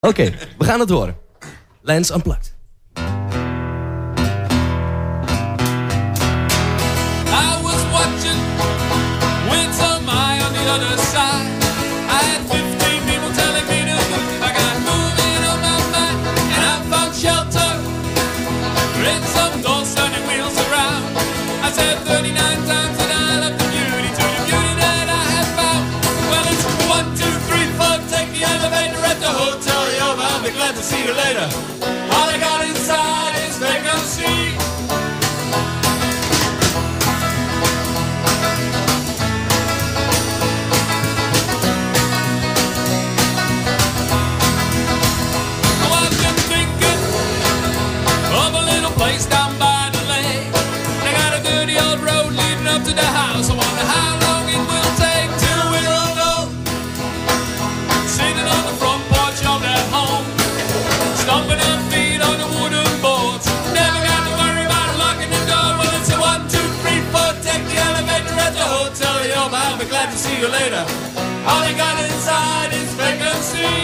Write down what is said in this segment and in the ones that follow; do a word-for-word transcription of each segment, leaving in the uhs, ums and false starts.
Oké, okay, we gaan het horen. Lance Unplugged. I was watching with some eye on the other side. I had fifteen people telling me to move. I got moving on my mind, and I found shelter in some doors turning wheels around. I said thirty-nine times that I love the beauty to the beauty that I have found. Well, it's one, two, three, four. Take the elevator at the hotel Yorba. I'll be glad to see you later. All I got inside is vacancy. Place down by the lake. They got a dirty old road leading up to the house. I wonder how long it will take till we're all old. Sitting on the front porch of their home, stomping our feet on the wooden boards. Never got to worry about locking the door. Well, it's a one, two, three, four. Take the elevator at the hotel Yorba. I'll be glad to see you later. All they got inside is vacancy.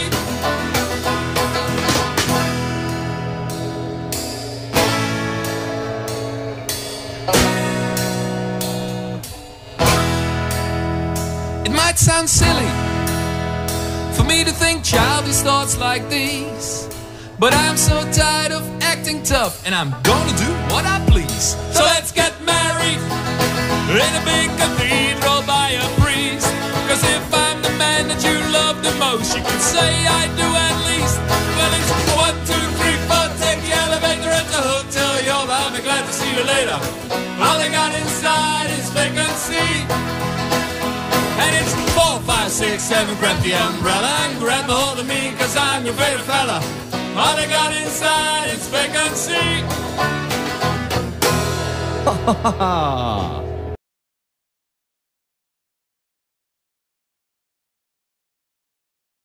It might sound silly for me to think childish thoughts like these, but I'm so tired of acting tough, and I'm gonna do what I please. So let's get married in a big cathedral by a priest. Cause if I'm the man that you love the most, you can say I do at least. Well, it's one, two, three, four. Take the elevator at the hotel Yorba. I'll be glad to see you later. All they got inside is vacancy. And it's four, five, six, seven. Grab the umbrella and grab a hold of me, cause I'm your favorite fella. All they got inside is vacancy. Ha ha ha.